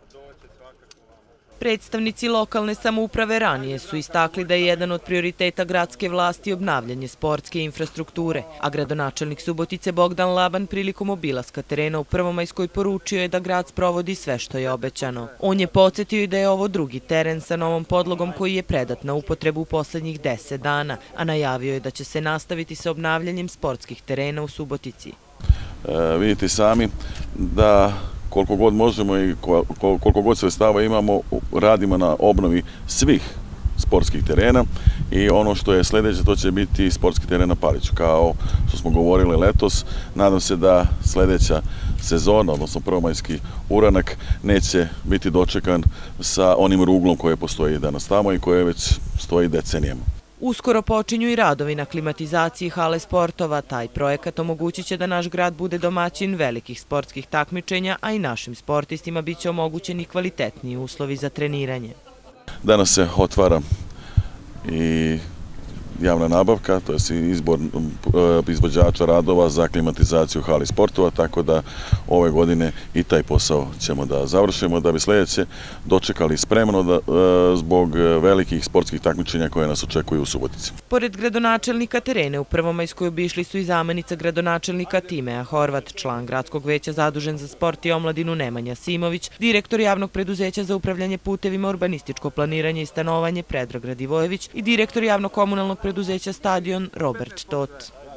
Predstavnici lokalne samouprave ranije su istakli da je jedan od prioriteta gradske vlasti obnavljanje sportske infrastrukture, a gradonačelnik Subotice Bogdan Laban prilikom obilaska terena u Prvomajskoj poručio je da grad sprovodi sve što je obećano. On je podsjetio i da je ovo drugi teren sa novom podlogom koji je predat na upotrebu u poslednjih 10 dana, a najavio je da će se nastaviti sa obnavljanjem sportskih terena u Subotici. Vidite sami da koliko god možemo i koliko god sredstava imamo, radimo na obnovi svih sportskih terena i ono što je sljedeće, to će biti sportski teren na Paliću. Kao što smo govorili letos, nadam se da sljedeća sezona, odnosno prvomajski uranak, neće biti dočekan sa onim ruglom koje postoji danas tamo i koje već stoji decenijama. Uskoro počinju i radovi na klimatizaciji hale sportova. Taj projekat omogućit će da naš grad bude domaćin velikih sportskih takmičenja, a i našim sportistima bit će omogućeni kvalitetniji uslovi za treniranje. Danas se otvara i javna nabavka, to je izbor izvođača radova za klimatizaciju hali sportova, tako da ove godine i taj posao ćemo da završimo, da bi sljedeće dočekali spremno zbog velikih sportskih takmičenja koje nas očekuju u Subotici. Pored gradonačelnika terene u Prvomajskoj obišli su i zamenica gradonačelnika Timea Horvat, član gradskog veća zadužen za sport i omladinu Nemanja Simović, direktor javnog preduzeća za upravljanje putevima, urbanističko planiranje i stanovanje Predrag Radivojević i direktor javno-komunalnog preduzeća Stadion Robert Tot.